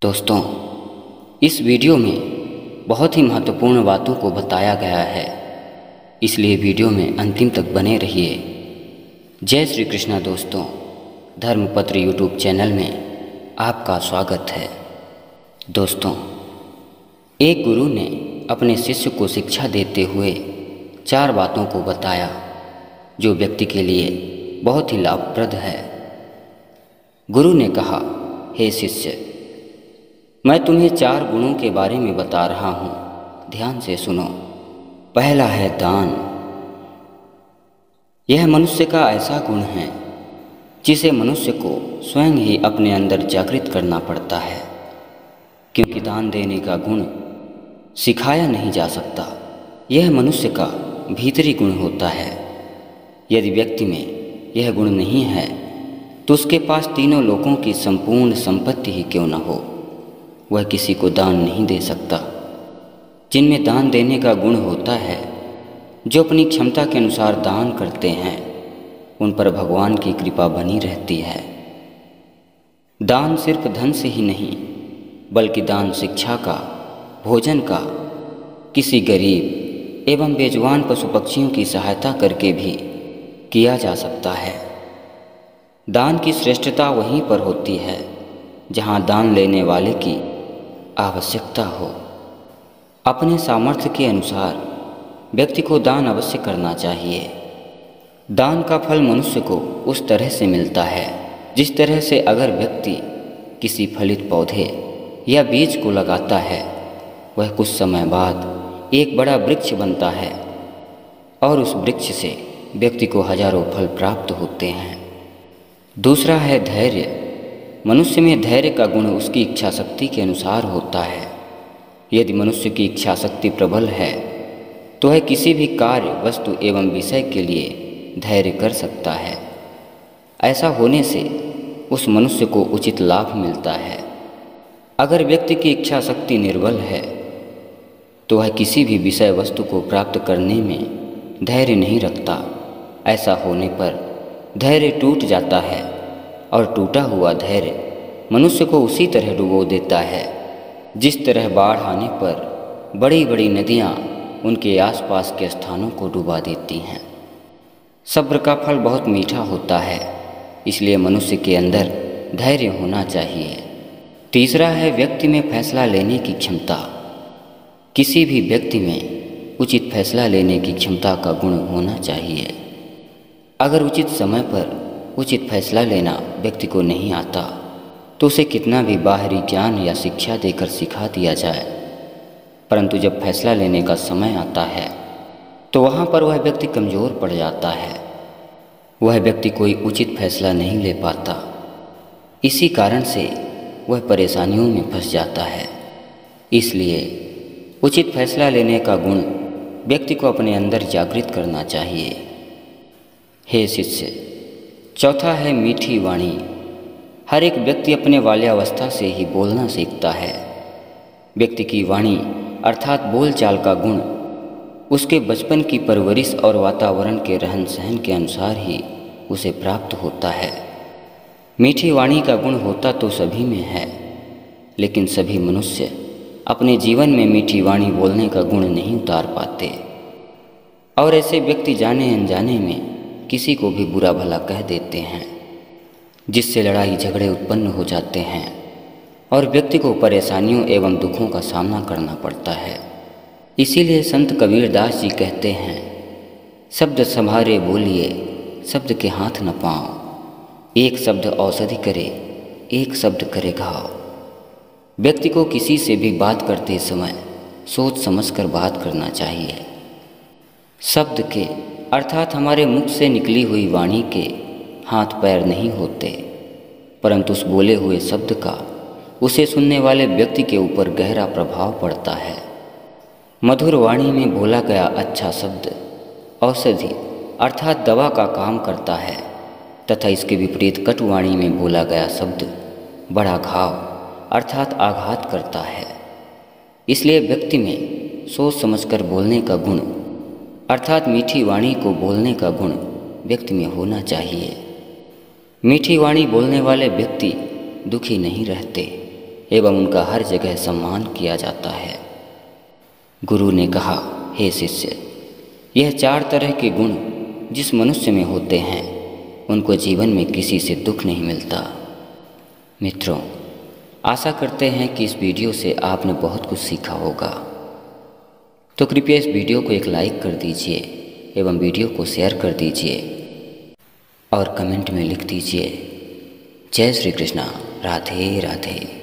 दोस्तों, इस वीडियो में बहुत ही महत्वपूर्ण बातों को बताया गया है, इसलिए वीडियो में अंतिम तक बने रहिए। जय श्री कृष्णा दोस्तों, धर्मपत्र यूट्यूब चैनल में आपका स्वागत है। दोस्तों, एक गुरु ने अपने शिष्य को शिक्षा देते हुए 4 बातों को बताया जो व्यक्ति के लिए बहुत ही लाभप्रद है। गुरु ने कहा, हे शिष्य, मैं तुम्हें 4 गुणों के बारे में बता रहा हूँ, ध्यान से सुनो। पहला है दान। यह मनुष्य का ऐसा गुण है जिसे मनुष्य को स्वयं ही अपने अंदर जागृत करना पड़ता है, क्योंकि दान देने का गुण सिखाया नहीं जा सकता। यह मनुष्य का भीतरी गुण होता है। यदि व्यक्ति में यह गुण नहीं है तो उसके पास तीनों लोकों की संपूर्ण संपत्ति ही क्यों न हो, वह किसी को दान नहीं दे सकता। जिनमें दान देने का गुण होता है, जो अपनी क्षमता के अनुसार दान करते हैं, उन पर भगवान की कृपा बनी रहती है। दान सिर्फ धन से ही नहीं, बल्कि दान शिक्षा का, भोजन का, किसी गरीब एवं बेजुबान पशु पक्षियों की सहायता करके भी किया जा सकता है। दान की श्रेष्ठता वहीं पर होती है जहाँ दान लेने वाले की आवश्यकता हो। अपने सामर्थ्य के अनुसार व्यक्ति को दान अवश्य करना चाहिए। दान का फल मनुष्य को उस तरह से मिलता है जिस तरह से अगर व्यक्ति किसी फलित पौधे या बीज को लगाता है, वह कुछ समय बाद एक बड़ा वृक्ष बनता है और उस वृक्ष से व्यक्ति को हजारों फल प्राप्त होते हैं। दूसरा है धैर्य। मनुष्य में धैर्य का गुण उसकी इच्छा शक्ति के अनुसार होता है। यदि मनुष्य की इच्छा शक्ति प्रबल है तो वह किसी भी कार्य, वस्तु एवं विषय के लिए धैर्य कर सकता है। ऐसा होने से उस मनुष्य को उचित लाभ मिलता है। अगर व्यक्ति की इच्छा शक्ति निर्बल है तो वह किसी भी विषय वस्तु को प्राप्त करने में धैर्य नहीं रखता। ऐसा होने पर धैर्य टूट जाता है और टूटा हुआ धैर्य मनुष्य को उसी तरह डुबो देता है जिस तरह बाढ़ आने पर बड़ी बड़ी नदियाँ उनके आसपास के स्थानों को डुबा देती हैं। सब्र का फल बहुत मीठा होता है, इसलिए मनुष्य के अंदर धैर्य होना चाहिए। तीसरा है व्यक्ति में फैसला लेने की क्षमता। किसी भी व्यक्ति में उचित फैसला लेने की क्षमता का गुण होना चाहिए। अगर उचित समय पर उचित फैसला लेना व्यक्ति को नहीं आता तो उसे कितना भी बाहरी ज्ञान या शिक्षा देकर सिखा दिया जाए, परंतु जब फैसला लेने का समय आता है तो वहाँ पर वह व्यक्ति कमज़ोर पड़ जाता है। वह व्यक्ति कोई उचित फैसला नहीं ले पाता। इसी कारण से वह परेशानियों में फंस जाता है। इसलिए उचित फैसला लेने का गुण व्यक्ति को अपने अंदर जागृत करना चाहिए। हे शिष्य, चौथा है मीठी वाणी। हर एक व्यक्ति अपने बाल्यावस्था से ही बोलना सीखता है। व्यक्ति की वाणी अर्थात बोलचाल का गुण उसके बचपन की परवरिश और वातावरण के रहन सहन के अनुसार ही उसे प्राप्त होता है। मीठी वाणी का गुण होता तो सभी में है, लेकिन सभी मनुष्य अपने जीवन में मीठी वाणी बोलने का गुण नहीं उतार पाते और ऐसे व्यक्ति जाने अनजाने में किसी को भी बुरा भला कह देते हैं, जिससे लड़ाई झगड़े उत्पन्न हो जाते हैं और व्यक्ति को परेशानियों एवं दुखों का सामना करना पड़ता है। इसीलिए संत कबीरदास जी कहते हैं, शब्द संभारे बोलिए, शब्द के हाथ न पाओ। एक शब्द औषधि करे, एक शब्द करे घाव। व्यक्ति को किसी से भी बात करते समय सोच समझकर बात करना चाहिए। शब्द के अर्थात हमारे मुख से निकली हुई वाणी के हाथ पैर नहीं होते, परंतु उस बोले हुए शब्द का उसे सुनने वाले व्यक्ति के ऊपर गहरा प्रभाव पड़ता है। मधुर वाणी में बोला गया अच्छा शब्द औषधि अर्थात दवा का काम करता है, तथा इसके विपरीत कटु वाणी में बोला गया शब्द बड़ा घाव अर्थात आघात करता है। इसलिए व्यक्ति में सोच समझकर बोलने का गुण अर्थात मीठी वाणी को बोलने का गुण व्यक्ति में होना चाहिए। मीठी वाणी बोलने वाले व्यक्ति दुखी नहीं रहते एवं उनका हर जगह सम्मान किया जाता है। गुरु ने कहा, हे शिष्य, यह 4 तरह के गुण जिस मनुष्य में होते हैं उनको जीवन में किसी से दुख नहीं मिलता। मित्रों, आशा करते हैं कि इस वीडियो से आपने बहुत कुछ सीखा होगा। तो कृपया इस वीडियो को एक लाइक कर दीजिए एवं वीडियो को शेयर कर दीजिए और कमेंट में लिख दीजिए, जय श्री कृष्णा, राधे राधे।